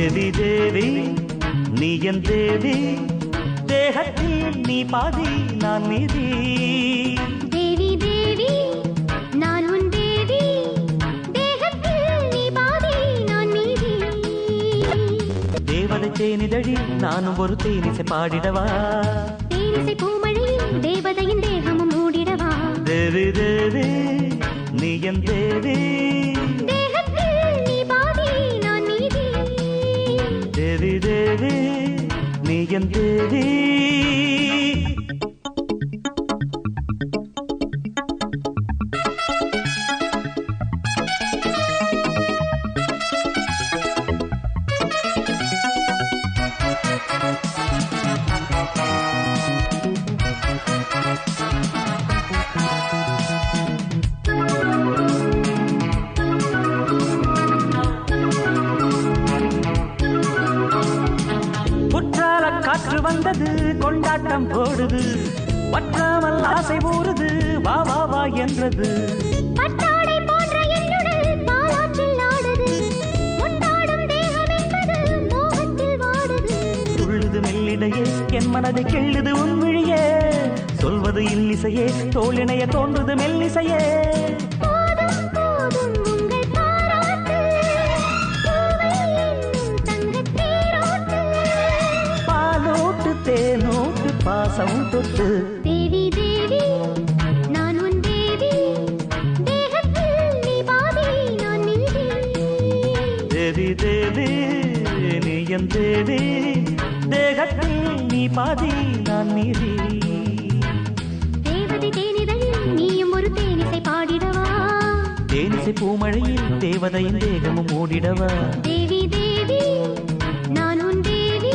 தேவி தேவி நீ என் தேவி, தேகத்தில் நீ பாதி நான் மீதி. தேவி தேவி நான் உன் தேவி, தேகத்தில் நீ பாதி நான் மீதி. தேவதை தேனிதழி நானும் ஒரு தேனிசை பாடிடவா, தேனிசை பூமழையில் தேவதையின் தேகமும் மூடிடவா. தேவி தேவி நீ என் தேவி, தேகத்தில் நீ பாதி நான் மீதி. தேவி தேவி நீ என் தேவி. காற்று வந்தது கொண்டாட்டம் போடுது, வற்றாமல் ஆசை ஊறுது வா வா வா என்றது. பட்டாடை போன்ற என்னுடல் பாலாற்றில் ஆடுது, முட்டாடும் தேகம் என்பது மோகத்தில் வாடுது. துள்ளுது மெல்லிடையே என் மனதை கிள்ளுது உன் விழியே, சொல்வது இன்னிசையே தோளிணைய தோன்றுது மெல்லிசையே. போதும் போதும் உங்கள் பாராட்டு, பூவை என்னும் தங்கத் தேரோட்டு. பாலோட்டு தேனோட்டு பாசம் தொட்டு. தேவி தேவி நான் உன் தேவி, தேகத்தில் நீ பாதி நான் மீதி. தேவி தேவி நீ என் தேவி, தேகத்தில் நீ பாதி நான் மீதி. தேவதை தேனிதழில் நீயும் ஒரு தேனிசை பாடிடவா, தேனிசை பூமழையில் தேவதையின் தேகமும் மூடிடவா. தேவி தேவி நான் உன் தேவி.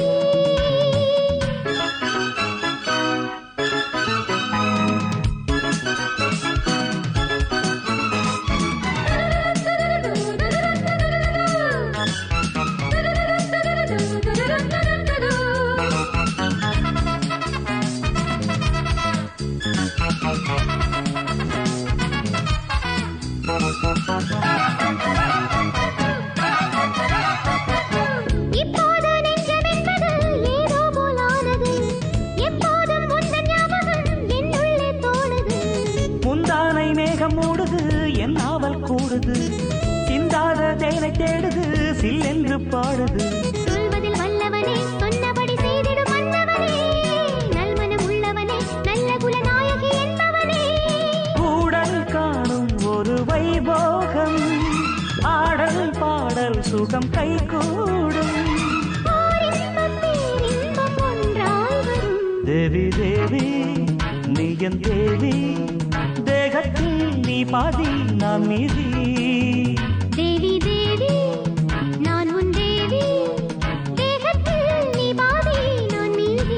இப்போது நெஞ்சம் என்பது ஏதோ போலானது, எப்போதும் உந்தன் ஞாபகம் என்னுள்ளே தோணுது. முந்தானை மேகம் மூடுது என் நாவல் கூடுது, சிந்தாத தேனை தேடுது சில்லென்று பாடுது. சொல்வதில் வல்லவனே சொன்னபடி செய்திடும் மன்னவனே, நல்மனம் உள்ளவனே நல்ல குலநாயகி என்பவனே. கூடல் காணும் ஒரு வைபோகம், ஆடல் பாடல் சுகம் கை கூடும். ஓரின்பம் பேரின்பம் ஒன்றாய் வரும். தேவி தேவி நீ என் தேவி, தேகத்தில் நீ பாதி நான் மீதி. தேவி தேவி நான் உன் தேவி, தேகத்தில் நீ பாதி நான் மீதி.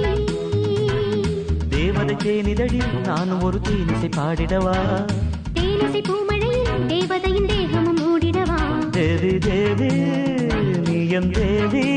தேவதை தேனிதழில் நானும் ஒரு தேனிசை பாடிடவா, தேனிசை பூமழையில் தேவதையின் தேகமும் மூடிடவா. தேவி தேவி நீ என் தேவி.